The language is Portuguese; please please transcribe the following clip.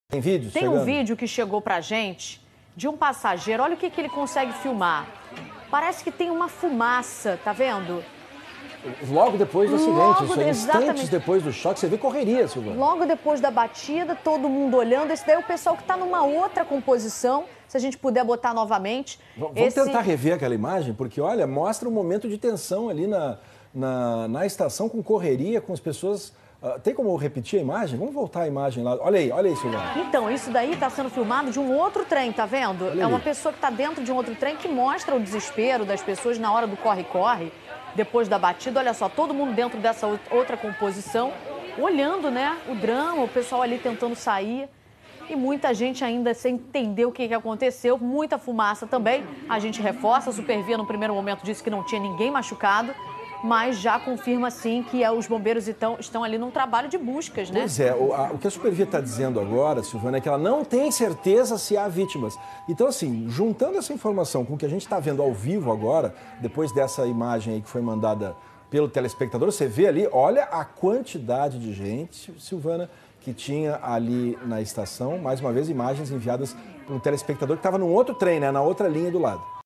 Tem vídeo Tem chegando? um vídeo que chegou pra gente de um passageiro. Olha o que ele consegue filmar. Parece que tem uma fumaça, tá vendo? Logo depois do acidente, isso aí, exatamente. instantes depois do choque, você vê correria, Silvana. Logo depois da batida, todo mundo olhando. Esse daí é o pessoal que está numa outra composição. Se a gente puder botar novamente. Vamos tentar rever aquela imagem, porque, olha, mostra um momento de tensão ali na estação, com correria, com as pessoas... tem como repetir a imagem? Vamos voltar a imagem lá. Olha aí, Silvana. Então, isso daí está sendo filmado de um outro trem, tá vendo? Olha é uma ali. pessoa que está dentro de um outro trem que mostra o desespero das pessoas na hora do corre-corre, depois da batida. Olha só, todo mundo dentro dessa outra composição, olhando, né, o drama, o pessoal ali tentando sair. E muita gente ainda sem entender o que aconteceu, muita fumaça também. A gente reforça, a Supervia no primeiro momento disse que não tinha ninguém machucado, mas já confirma sim que os bombeiros estão ali num trabalho de buscas, né? Pois é, o que a Supervia está dizendo agora, Silvana, é que ela não tem certeza se há vítimas. Então, assim, juntando essa informação com o que a gente está vendo ao vivo agora, depois dessa imagem aí que foi mandada pelo telespectador, você vê ali, olha a quantidade de gente, Silvana, que tinha ali na estação. Mais uma vez, imagens enviadas pelo telespectador que estava num outro trem, né, na outra linha do lado.